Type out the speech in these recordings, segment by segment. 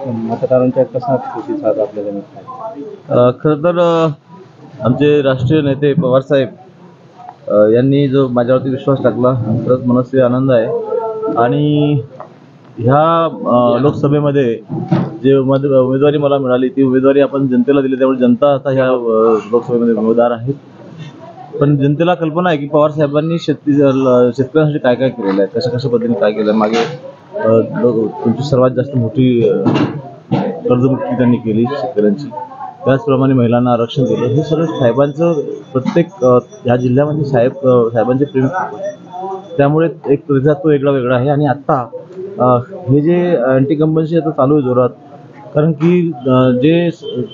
मतदारांच्या कसा प्रतिसाद आपल्याला मिळतो? खरं तर आमचे राष्ट्रीय नेते पवारसाहेब यांनी जो माझ्यावरती विश्वास टाकला, खरंच मनस्वी आनंद आहे. आणि ह्या लोकसभेमध्ये जे उमेदवारी मला मिळाली ती उमेदवारी आपण जनतेला दिली, त्यामुळे जनता आता ह्या लोकसभेमध्ये उमेदवार आहेत. पण जनतेला कल्पना आहे की पवार साहेबांनी शेतकऱ्यांसाठी काय काय केलेलं आहे, कशा कशा पद्धतीने काय केलं आहे. मागे तुमची सर्वात जास्त मोठी कर्जमुक्ती त्यांनी केली शेतकऱ्यांची, त्याचप्रमाणे महिलांना आरक्षण दिलं. हे सगळं साहेबांचं प्रत्येक ह्या जिल्ह्यामध्ये साहेबांचे प्रेम, त्यामुळे एक प्रतिसाद तो वेगळा आहे. आणि आत्ता हे जे अँटी कंपन्सी आता चालू आहे जोरात, कारण की जे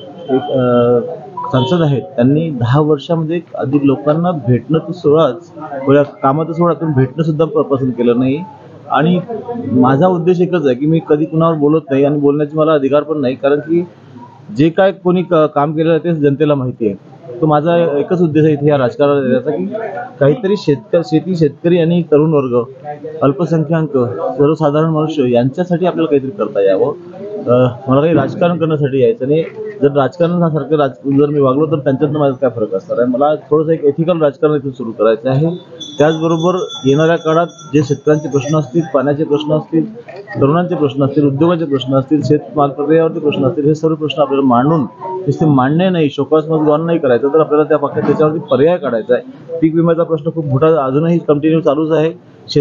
सांसद आहेत त्यांनी 10 वर्षामध्ये अधिक लोकांना भेटणं तर सोडाच, कामाचं सोडा, पण भेटणं सुद्धा पसंत केलं नाही. आणि माझा उद्देश एकच आहे की मी कधी कुणावर बोलत नाही आणि बोलण्याची मला अधिकार पण नाही, कारण की जे काय कोणी काम केलेलं आहे ते जनतेला माहिती आहे. तो माझा एकच उद्देश आहे इथे या राजकारणात येण्याचा की काहीतरी शेतकरी आणि तरुण वर्ग, अल्पसंख्याक, सर्वसाधारण मनुष्य यांच्यासाठी आपल्याला काहीतरी करता यावं. मला काही राजकारण करण्यासाठी यायचं नाही. जर राजकारणासारखं जर मी वागलो तर त्यांच्यातनं माझा काय फरक असणार आहे. मला थोडंसं एक एथिकल राजकारण इथून सुरू करायचं आहे. त्याचबरोबर येणाऱ्या काळात जे शेतकऱ्यांचे प्रश्न असतील, पाण्याचे प्रश्न असतील, तरुणांचे प्रश्न असतील, उद्योगाचे प्रश्न असतील, शेतमाल प्रक्रियेवरचे प्रश्न असतील, हे सर्व प्रश्न आपल्याला मांडून नुसते मांडणे नाही, शोकास्पद गौन नाही करायचं, तर आपल्याला त्याच्यावरती पर्याय काढायचा आहे. पीक विम्याचा प्रश्न खूप मोठा अजूनही कंटिन्यू चालूच आहे.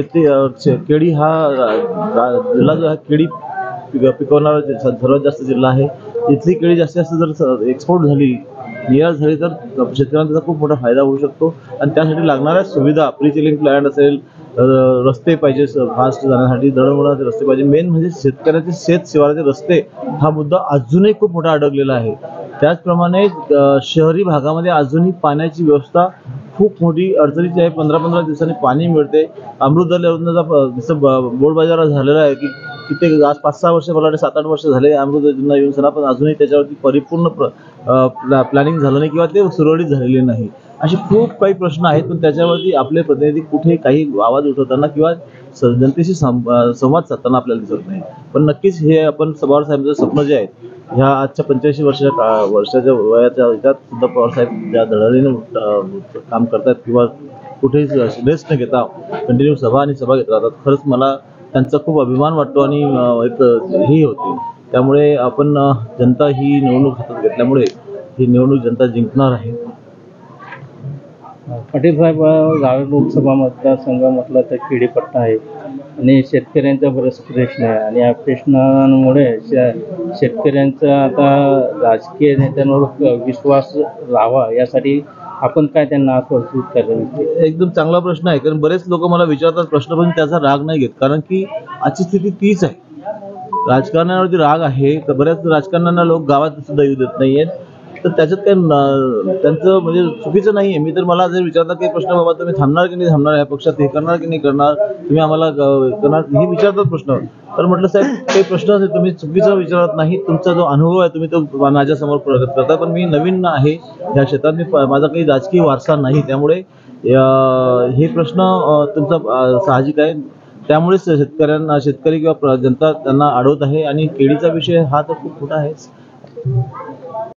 केळी हा जिल्हा जो आहे केळी पिकवणारा सर्वात जास्त जिल्हा आहे. इथली केळी जास्तीत जास्त जर एक्सपोर्ट झाली, निर्यात झाली, तर शेतकऱ्यांना त्याचा खूप मोठा फायदा होऊ शकतो. आणि त्यासाठी लागणाऱ्या सुविधा, प्री चिलिंग प्लॅन्ट असेल, रस्ते पाहिजे फास्ट जाण्यासाठी, दळणवळणाचे रस्ते पाहिजे, मेन म्हणजे शेतकऱ्याचे शेत शिवाराचे रस्ते, हा मुद्दा अजूनही खूप मोठा अडकलेला आहे. त्याचप्रमाणे शहरी भागामध्ये अजूनही पाण्याची व्यवस्था खूप मोठी अडचणीची आहे. 15-15 दिवसांनी पाणी मिळते. अमृतधार योजनेचा जसं बोर्ड बाजार झालेला आहे की कित्येक आज 5-6 वर्ष, मला वाटतं 7-8 वर्ष झाले अमृत योजना येऊन सना, पण अजूनही त्याच्यावरती परिपूर्ण प्लॅनिंग झालं नाही किंवा ते सुरळीत झालेले नाही. असे खूप काही प्रश्न आहेत, पण त्याच्यावरती आपले प्रतिनिधी कुठे काही आवाज उठवताना किंवा जनतेशी संवाद साधताना आपल्याला दिसत नाही. पण नक्कीच हे आपण पवारसाहेबांचं स्वप्न जे आहे, ह्या आजच्या 85 वर्षाच्या वयाच्या ह्याच्यात सुद्धा पवारसाहेब ज्या धडाडीनं काम करतात किंवा कुठेही रेस्ट न घेता कंटिन्यू सभा घेत राहतात, खरंच मला त्यांचा खूप अभिमान वाटतो आणि एक ही होते. त्यामुळे आपण जनता ही निवडणूक हातात घेतल्यामुळे ही निवडणूक जनता जिंकणार आहे. पाटील साहेब, गाव लोकसभा मतदारसंघ म्हटलं तर खेडीपट्टा आहे आणि शेतकऱ्यांचा बरेच प्रश्न आहे. आणि या प्रश्नांमुळे शेतकऱ्यांचा आता राजकीय नेत्यांवर विश्वास राहावा यासाठी आपण काय त्यांना आश्वासित करायचं? एकदम चांगला प्रश्न आहे, कारण बरेच लोक मला विचारतात प्रश्न, पण त्याचा राग नाही घेत, कारण की आजची स्थिती तीच आहे. राजकारणावरती राग आहे, तर बऱ्याच राजकारण्यांना लोक गावात सुद्धा येऊ देत नाहीयेत. तर त्याच्यात काही त्यांचं म्हणजे चुकीचं नाही आहे. मी तर, मला जर विचारतात की प्रश्न, बाबा तुम्ही थांबणार की नाही थांबणार, या पक्षात हे करणार की नाही करणार, तुम्ही आम्हाला करणार, हे विचारतात प्रश्न. तर म्हटलं साहेब, ते प्रश्न असेल तुम्ही चुकीचा विचारत नाही, तुमचा जो अनुभव आहे तुम्ही तो माझ्यासमोर प्रगत करता. पण मी नवीन आहे ह्या क्षेत्रात, माझा काही राजकीय वारसा नाही, त्यामुळे हे प्रश्न तुमचा साहजिक आहे. त्यामुळेच शेतकरी किंवा जनता त्यांना अडवत आहे. आणि केळीचा विषय हा तर खूप मोठा आहे.